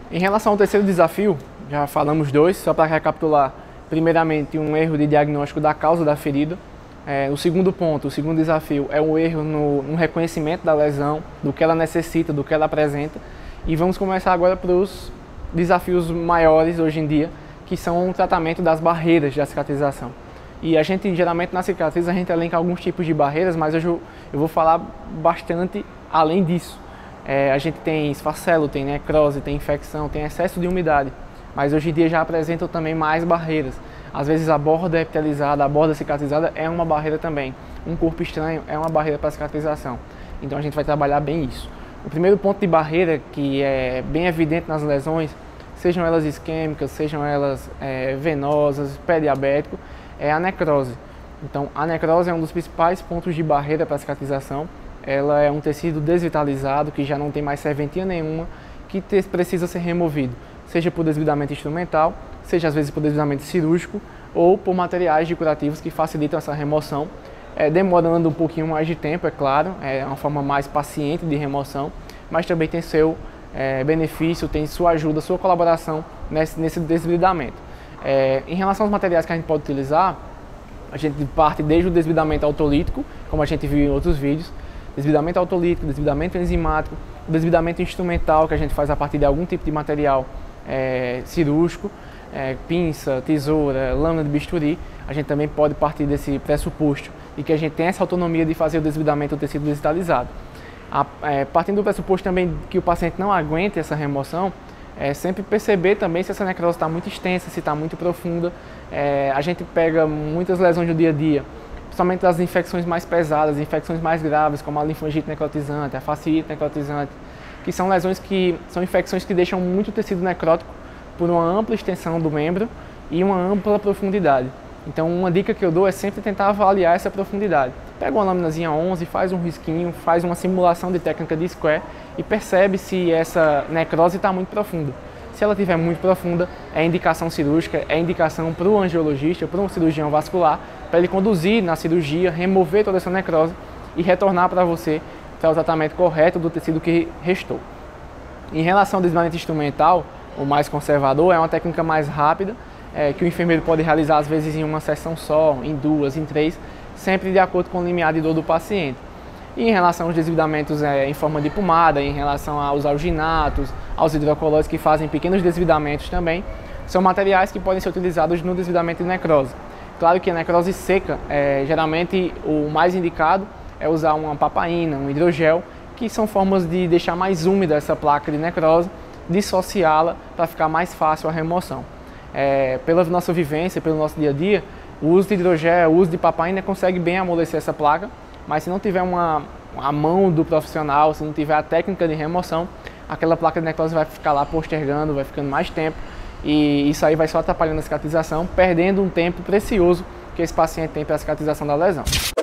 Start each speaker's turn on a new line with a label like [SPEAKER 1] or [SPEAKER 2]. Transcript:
[SPEAKER 1] Em relação ao terceiro desafio, já falamos dois, só para recapitular. Primeiramente, um erro de diagnóstico da causa da ferida. O segundo ponto, o segundo desafio é um erro no reconhecimento da lesão, do que ela necessita, do que ela apresenta. E vamos começar agora para os desafios maiores hoje em dia, que são o tratamento das barreiras da cicatrização. E a gente, geralmente, na cicatriz, a gente elenca alguns tipos de barreiras, mas hoje eu vou falar bastante além disso. A gente tem esfacelo, tem necrose, tem infecção, tem excesso de umidade, mas hoje em dia já apresentam também mais barreiras. Às vezes a borda epitelizada, a borda cicatrizada é uma barreira também. Um corpo estranho é uma barreira para a cicatrização. Então a gente vai trabalhar bem isso. O primeiro ponto de barreira que é bem evidente nas lesões, sejam elas isquêmicas, sejam elas venosas, pé diabético, é a necrose. Então a necrose é um dos principais pontos de barreira para a cicatrização. Ela é um tecido desvitalizado, que já não tem mais serventia nenhuma, que precisa ser removido, seja por desbridamento instrumental, seja às vezes por desbridamento cirúrgico ou por materiais de curativos que facilitam essa remoção, demorando um pouquinho mais de tempo, é claro, é uma forma mais paciente de remoção, mas também tem seu benefício, tem sua ajuda, sua colaboração nesse desbridamento. Em relação aos materiais que a gente pode utilizar, a gente parte desde o desbridamento autolítico, como a gente viu em outros vídeos, desbridamento autolítico, desbridamento enzimático, desbridamento instrumental, que a gente faz a partir de algum tipo de material cirúrgico, pinça, tesoura, lâmina de bisturi. A gente também pode partir desse pressuposto e que a gente tem essa autonomia de fazer o desbridamento do tecido desvitalizado. Partindo do pressuposto também que o paciente não aguente essa remoção, sempre perceber também se essa necrose está muito extensa, se está muito profunda. A gente pega muitas lesões no dia a dia, principalmente as infecções mais pesadas, infecções mais graves, como a linfangite necrotizante, a fasciite necrotizante, que são lesões que são infecções que deixam muito tecido necrótico por uma ampla extensão do membro e uma ampla profundidade. Então, uma dica que eu dou é sempre tentar avaliar essa profundidade. Pega uma laminazinha 11, faz um risquinho, faz uma simulação de técnica de square e percebe se essa necrose está muito profunda. Se ela estiver muito profunda, é indicação cirúrgica, é indicação para o angiologista, para um cirurgião vascular, para ele conduzir na cirurgia, remover toda essa necrose e retornar para você para o tratamento correto do tecido que restou. Em relação ao desbridamento instrumental, o mais conservador, é uma técnica mais rápida, que o enfermeiro pode realizar às vezes em uma sessão só, em duas, em três, sempre de acordo com o limiar de dor do paciente. E em relação aos desbridamentos em forma de pomada, em relação aos alginatos, aos hidrocolóides que fazem pequenos desbridamentos também, são materiais que podem ser utilizados no desbridamento de necrose. Claro que a necrose seca, geralmente o mais indicado é usar uma papaína, um hidrogel, que são formas de deixar mais úmida essa placa de necrose, dissociá-la para ficar mais fácil a remoção. Pela nossa vivência, pelo nosso dia a dia, o uso de hidrogel, o uso de papaína consegue bem amolecer essa placa, mas se não tiver a mão do profissional, se não tiver a técnica de remoção, aquela placa de necrose vai ficar lá postergando, vai ficando mais tempo e isso aí vai só atrapalhando a cicatrização, perdendo um tempo precioso que esse paciente tem para a cicatrização da lesão.